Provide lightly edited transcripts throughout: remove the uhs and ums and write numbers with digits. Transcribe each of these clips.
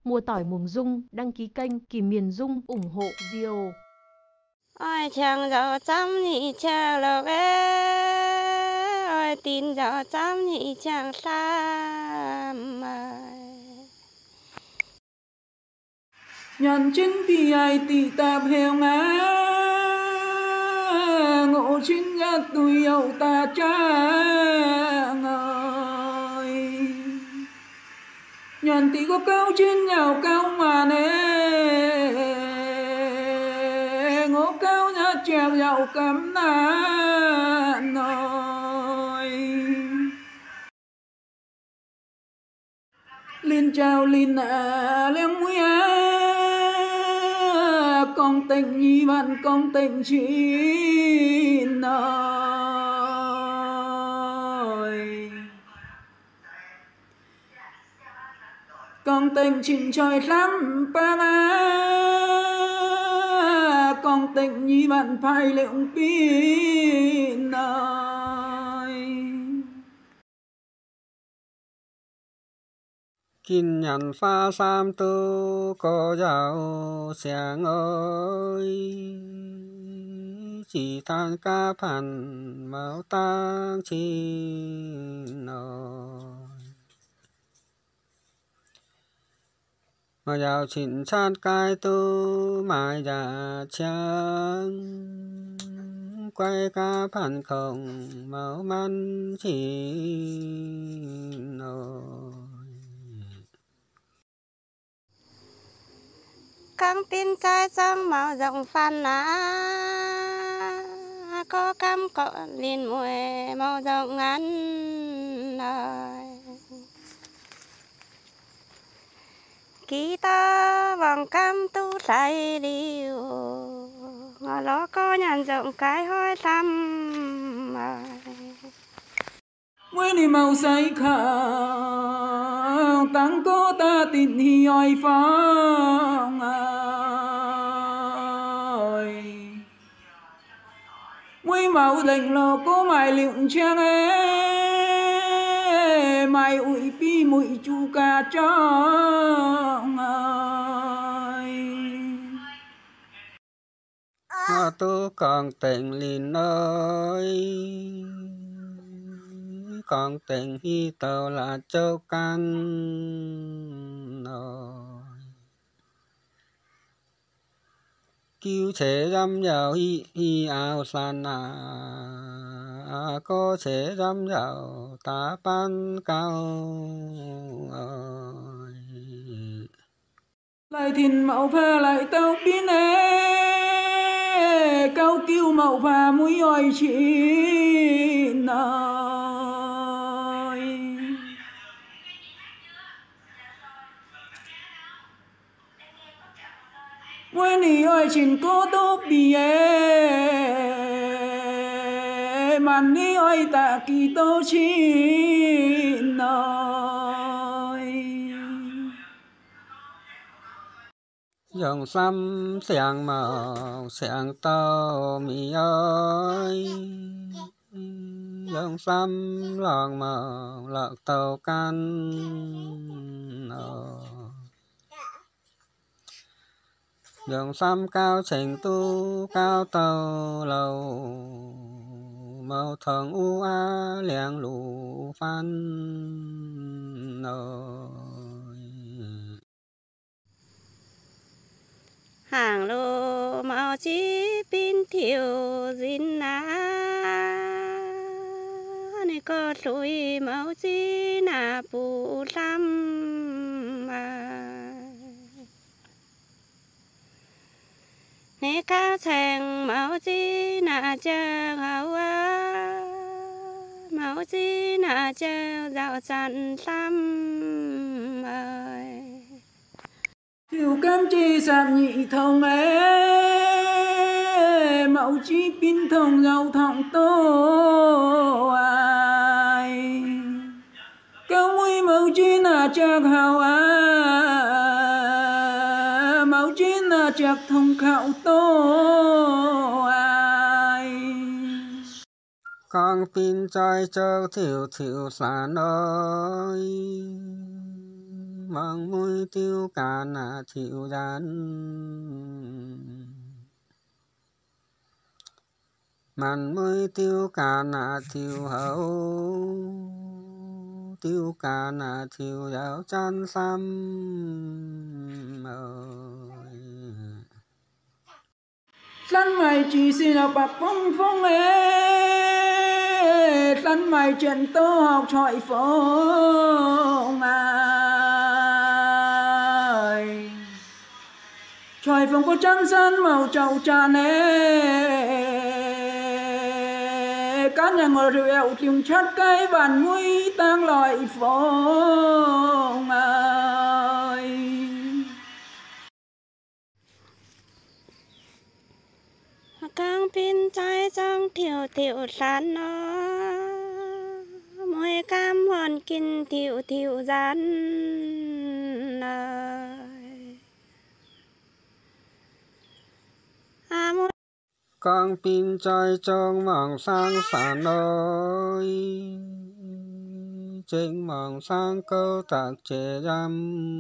Mua tỏi mùng dung, đăng ký kênh Kìm Miền Dung, ủng hộ Dio. Ôi chàng gió chăm nhị chàng lộc ôi tin gió chăm nhị chàng sam nhận chính vì ai tị tạp heo ngã ngộ chính ra tùy hậu ta cha ngời nhận tị có cao trên nhào cao mà nè ngộ cao nhá trèo dạo cắm nạn nồi linh chào linh leng mũi con tình nhi bạn con tình chỉ nói con tình chỉnh trời lắm ba con tình nhi bạn phải lượng pin nói kinh nhận pha sam tu có giàu sáng ơi chỉ than ca phản máu tang chi nồi mà giàu chỉnh chát cai tu mãi già chăng quay ca phản không máu man chi nồi cam tin trái sông màu rộng phan á có cam cọ liền mùi màu rộng ngắn đời ký ta vòng cam tu say điêu ngõ ló có nhàn rộng cái hoi xăm mới đi màu say khảo tăng có ta tin hi oi phong ơi mới màu lệnh lò có mài liụng trang ấy mài ủi pi mũi chu ca trong ơi tu còn tình lìn ơi còn tình hi tàu là châu căn rồi cứu chế răm giàu hi áo san có chế răm giàu tá ban cao lại thìn mậu pha lại tao pin cao kiêu mậu pha mũi oi chị nói mỗi nì oi chín cô tô bì màn ni oi tạ kỳ tô chi nói dòng xăm xẻng màu xẻng tàu mi ơi dòng xăm lòng màu lợn tàu căn dòng xăm cao chỉnh tu cao tàu lầu màu thần u a liang lũ phan hàng lô màu chí pin thiểu dính ná này có suy màu chí nà bù lăm này cá chèng màu chí nà chờ hậu màu chí nà chờ dạo chăn xăm thiếu cam chi sạm nhị thông mậu chi pin thông giàu thọng tô ai cao mũi mậu chi na chắc hào mậu chi na chắc thông khảo tô ai con pin trai châu thiểu thiểu sản ơi mong mũi tiêu cả nà thiệu gian màn mũi tiêu cả nà thiệu hậu tiêu cả nà thiệu giáo chan xăm săn mày chỉ xin học bạc phong phong săn mày chuyện tô học trọi phong ai trọi phong có trắng săn màu trầu trà cá nhà ngồi rượu tiếng chát cái bàn mũi tăng loại phong ai căng pin trái trong thiểu thiểu sán nó môi cam hoàn kinh thiểu thiểu gian con pin trai trong mỏng sang sản ơi trên mỏng sang câu tạc chế giam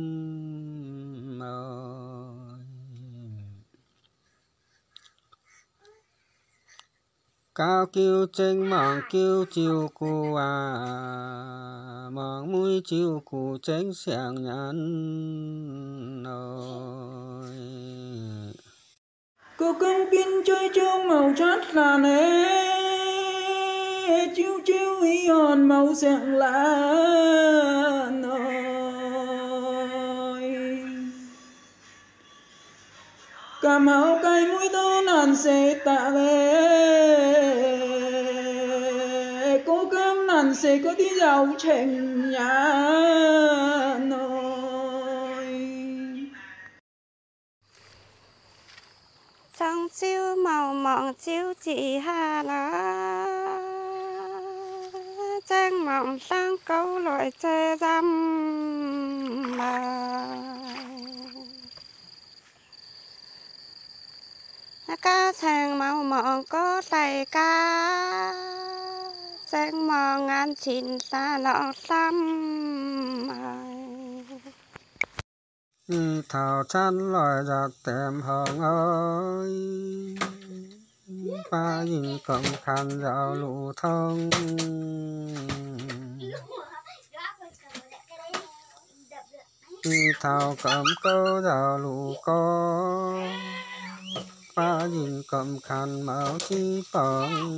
cao kêu trên mỏng kêu chiều cụ mỏng mũi chiều cụ trên sàng nhắn cô cưng pin chơi trong màu chát là nè chiếu chiếu ý hòn màu sẹn lá nồi cả màu cây mũi tơ nàn sẽ tạ về cô cơm nàn sẽ có tí giàu chèn nhà trong chiếu màu mỏng chiếu chỉ hà lá trang mỏng sang câu loại che răm cá sang màu mỏng có tay cá sang mỏng ngàn chín xa lọ xăm thảo chăn lòi giọt tèm hồng ơi pha nhìn cầm khăn dạo lụ thông thảo cầm câu dạo lụ có pha nhìn cầm khăn máu chi bóng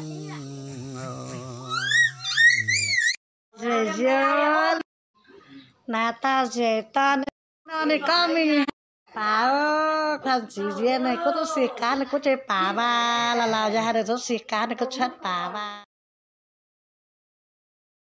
dễ dễ na ta dễ ta này con mình bà thằng chị riêng này có tôi xì cá này có chơi bà ba là ra đây tôi xì cá này có chất bà ba